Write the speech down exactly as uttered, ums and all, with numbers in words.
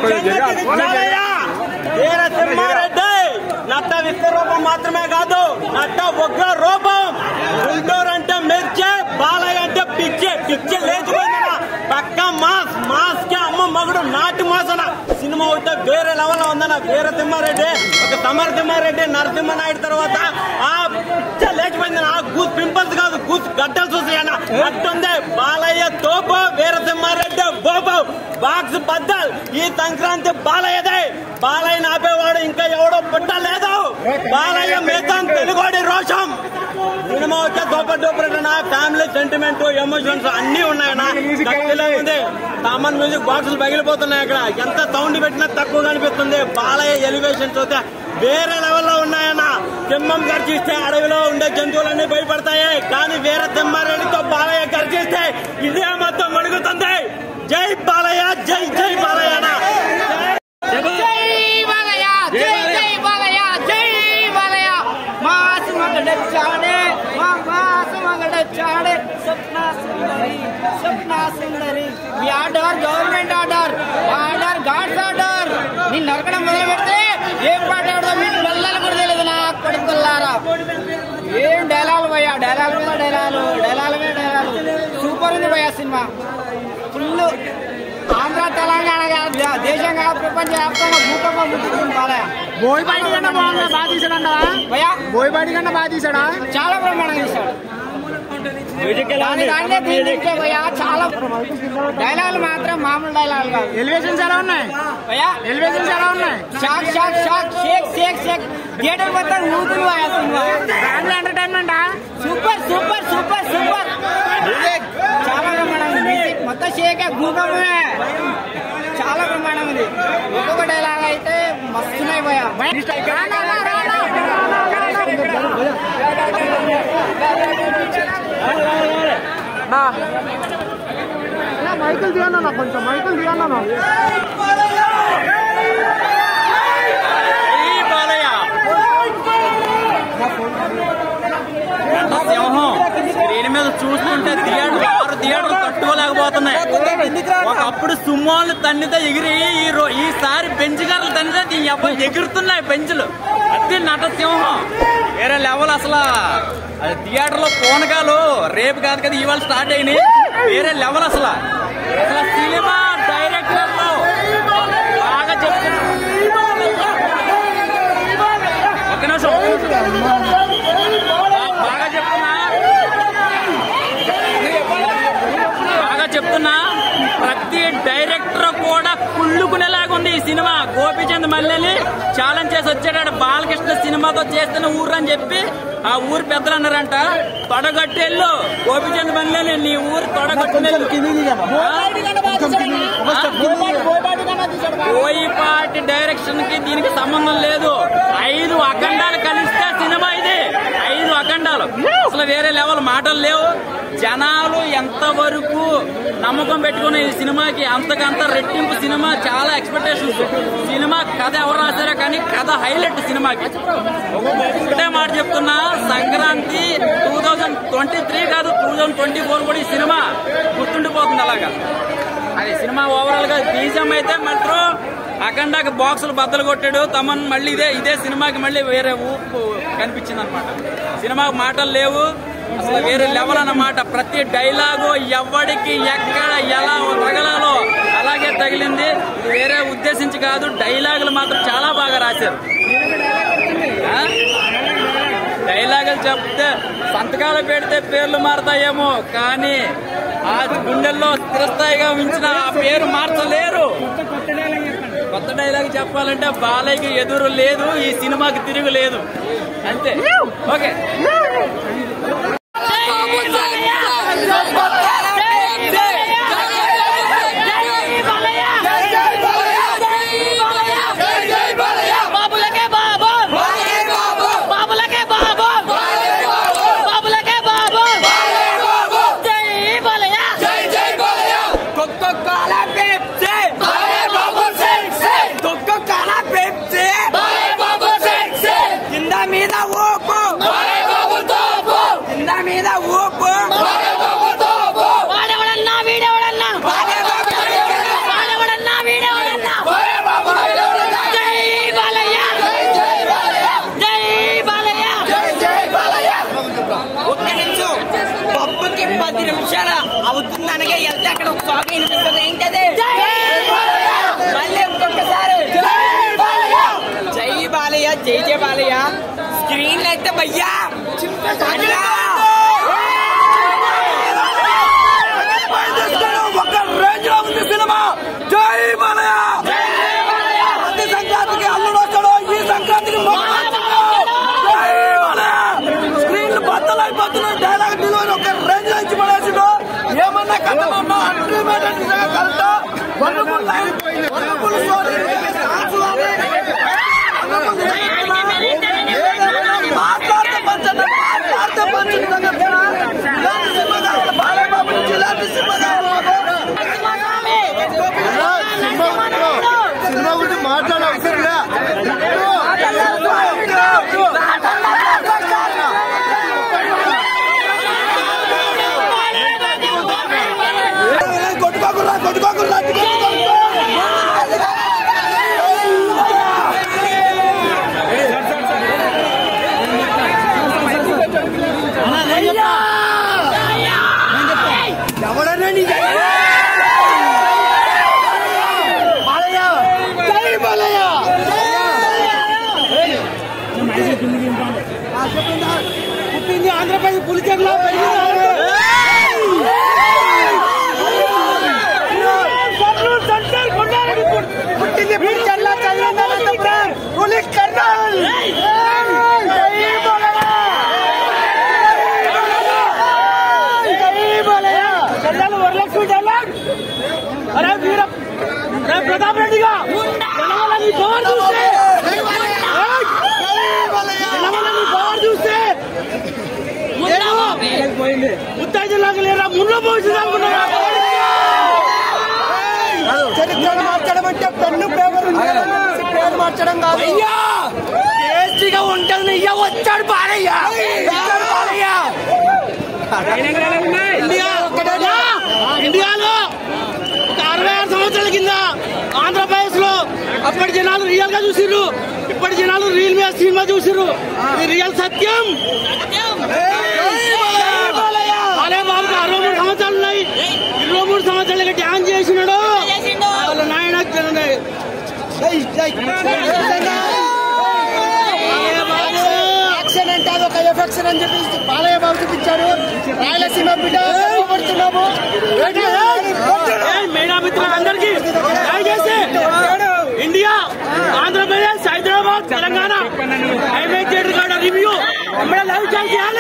వీరసింహారెడ్డి నట్ట విశ్వరూపం మాత్రమే కాదు, నట్ట ఉగ్ర రూపం. గుంటూరు అంటే మెచ్చే, బాలయ్య అంటే పిచ్చే. పిచ్చే లేచిపోయిందన్న పక్క మాస్ మాస్ కి అమ్మ మగుడు నాటి మాసన సినిమా ఉంటే వేరే లెవెల్ ఉందన్న. వీరసింహారెడ్డి ఒక సమరసింహారెడ్డి నరసింహనాయుడు తర్వాత ఆ పిచ్చ లేచిపోయిందన్న. ఆ గూస్ పింపుల్స్ కాదు, గూస్ గడ్డలు చూసాయన్న. అట్టుంది బాలయ్య తోపు, వీరసింహారెడ్డి బోబు. బాక్స్ బద్దల్ ఈ సంక్రాంతి బాలయ్యదే. బాలయ్య ఆపేవాడు ఇంకా ఎవడో పుట్టలేదు. బాలయ్య మేతాం తెలుగోడి రోషం. సినిమా వచ్చే సూపర్ డూపర్ అన్నా. ఫ్యామిలీ సెంటిమెంట్, ఎమోషన్స్ అన్ని ఉన్నాయన్నా. ఉంది కామన్ మ్యూజిక్ బాక్సులు పగిలిపోతున్నాయి. అక్కడ ఎంత సౌండ్ పెట్టినా తక్కువ కనిపిస్తుంది. బాలయ్య ఎలివేషన్స్ అయితే వేరే లెవెల్లో ఉన్నాయన్నా. సింహం గర్జిస్తే అడవిలో ఉండే జంతువులన్నీ భయపడతాయి, కానీ వీర సింహారెడ్డితో బాలయ్య గర్జిస్తే ఇదే మొత్తం మడుగుతుంది. జై బాలయ్య, జై జై బాలయ్య. చాడే సప్నా సుందరి, సప్నా సుందరి. మీ order government order, order God's order. నేను నరకడం మొదలు పెడితే ఏం పాటాడో మీకు పిల్లలు కూడా తెలియదు. నా కొడుకుల్లారా ఏం డైలాగ్ పోయా, డైలాగ్ మీద డైలాగు, డైలాగ్ మీద డైలాగు. సూపర్ ఉంది పోయా సినిమా. ఫుల్ ఆంధ్ర తెలంగాణ కాదు, దేశం కాదు, ప్రపంచ వ్యాప్తంగా భూకంపం ముట్టుకుంది బాలయ్య. బోయపాటి కన్నా బాగుందా? బాగా తీసాడా భయ్యా? బోయపాటి కన్నా బాగా తీసాడా? చాలా బ్రహ్మాండంగా తీశాడు. చాలా డైలాగులు మాత్రం మామూలు డైలాగులు కాదు. ఎలివేషన్స్ ఎలా ఉన్నాయి భయ్యా? ఎలివేషన్స్ ఎలా ఉన్నాయి? Shock shock shock shake shake shake. Theatre మొత్తం ఊతులు family entertainment. Super super super super. చాలా బ్రహ్మాండంగా మొత్తం షేకే, భూకంపమే. చాలా బ్రహ్మాండంగా ఉంది. ఒక్కొక్క డైలాగ్ అయితే మస్తున్నాయి భయ్యా. మైకిల్ దియన్నా, కొంచెం మైకిల్ దియన్నా. సింహం దీని మీద చూస్తుంటే థియేటర్ ఆరు థియేటర్లు తట్టుకోలేకపోతున్నాయి. ఒకప్పుడు సుమోలు తన్నితే ఎగిరి ఈసారి పెంచుగారులు తన్నితే దీని అబ్బాయి ఎగురుతున్నాయి పెంచులు. అది నట సింహం వేరే లెవెల్. అసలు థియేటర్ లో పూనకాలు రేపు కాదు కదా ఇవాళ స్టార్ట్ అయినాయి. వేరే లెవెల్ అసలు. అసలు సినిమా డైరెక్టర్ లో బాగా చెప్తున్నా. ఒక నిమిషం బాగా చెప్తున్నా బాగా చెప్తున్నా ప్రతి డైరెక్టర్ కూడా కుళ్ళుకునేలాగుంది ఈ సినిమా. గోపీచంద్ మల్లెని ఛాలెంజ్ చేసి వచ్చాడు. బాలకృష్ణ సినిమాతో చేస్తున్న ఊరు అని చెప్పి ఆ ఊరు పెద్దలు అన్నారంట. తొడగట్టెళ్ళు గోపీచంద్ మల్లెని, నీ ఊరు తొడగట్టెళ్ళు. బోయపాటి డైరెక్షన్ కి దీనికి సంబంధం లేదు. ఐదు అఖండాలు కలిస్తే సినిమా ఇది. ఐదు అఖండాలు అసలు వేరే లెవెల్. మాటలు లేవు. జనాలు ఎంత వరకు నమ్మకం పెట్టుకున్న ఈ సినిమాకి అంతకంత రెట్టింపు. సినిమా చాలా ఎక్స్పెక్టేషన్స్. సినిమా కథ ఎవరు రాశారో కానీ కథ హైలైట్ సినిమాకి. ఒకటే మాట చెప్తున్నా, Sankranti two thousand twenty three కాదు టూ థౌజండ్ ట్వంటీ ఫోర్ కూడా ఈ సినిమా గుర్తుండిపోతుంది అలాగా. అది సినిమా ఓవరాల్ గా బీజం అయితే మాత్రం అఖండాకి బాక్సులు బద్దలు కొట్టాడు తమన్. మళ్ళీ ఇదే ఇదే సినిమాకి మళ్ళీ వేరే ఊపు కనిపించింది అనమాట. సినిమాకి మాటలు లేవు అసలు, వేరే లెవెల్ అన్నమాట. ప్రతి డైలాగు ఎవడికి ఎక్కడ ఎలా తగలాలో అలాగే తగిలింది. వేరే ఉద్దేశించి కాదు, డైలాగులు మాత్రం చాలా బాగా రాశారు. డైలాగులు చెప్తే సంతకాలు పెడితే పేర్లు మారుతాయేమో, కానీ ఆ గుండెల్లో స్థిరస్థాయిగా ఉంచిన ఆ పేరు మార్చలేరు. కొత్త డైలాగ్ చెప్పాలంటే బాలయ్యకి ఎదురు లేదు, ఈ సినిమాకి తిరుగు లేదు. అంతే. ఓకే. వాడెవడన్నా వీడెవడన్నా వాడెవడన్నా వీడెవడన్నా భయ్యా ఒక రేంజ్ లో ఉంది సినిమా. జై బాలయ్య. ప్రతి సంక్రాంతికి అల్లుడు వస్తాడు, ఈ సంక్రాంతికి జై బాలయ్య. స్క్రీన్లు బద్దలు అయిపోతున్నాయి. డైలాగ్ డెలివరీ ఒక రేంజ్ లో ఇచ్చి పడేసిండు. ఏమన్నా కథమన్నా ultimate correct. Wonderful life, wonderful story. మాట్లాడితే పంచండి, మాట్లాడితే పంచండి. సినిమా కావాలి బాలయ్య బాబు నుంచి ఇలాంటి సినిమా కావాలి. సినిమా గురించి మాట్లాడే అవసరం లే. కొట్టుకోకురా కొట్టుకోకురా ఎవడన్నా నీ పుట్టింది ఆంధ్రప్రదేశ్ పులిచెర్లో పుట్టింది పులిచెర్లో పులి కర్నల్. వరలక్ష్మి డైలాగ్. అరే వీర ప్రతాప్ రెడ్డిగా పవర్ చూస్తే చూస్తే ఉత్తర జిల్లాకు లేదా ముళ్ళ పోయింది అనుకున్నారా? చరిత్రను మార్చడం అంటే పెన్ను పేపర్ పేరు మార్చడం కాదు. టేస్టీగా ఉంటుంది. ఇయ్య వచ్చాడు బాలయ్య. ఇండియాలో ఒక అరవై ఆరు సంవత్సరాల కింద ఆంధ్రప్రదేశ్ లో అప్పటి జనాలు రియల్ గా చూసిర్రు, ఇప్పటి జనాలు రీల్ మీద సినిమా చూసిర్రు. ఇది రియల్ సత్యం. బాలయ్య బాబుకి అరవై మూడు సంవత్సరాలు ఉన్నాయి. ఇరవై మూడు సంవత్సరాలుగా డ్యాన్స్ చేసినాడు. వాళ్ళ నాయన యాక్షన్ అంటే అది ఒక ఎఫెక్షన్ అని చెప్పి బాలయ్య బాబు చూపించాడు. రాయలసీమ బిడ్డ పడుతున్నాము. మీడియా మిత్రులందరికీ దయచేసి India, Andhra Pradesh, Hyderabad, Telangana review live చేసి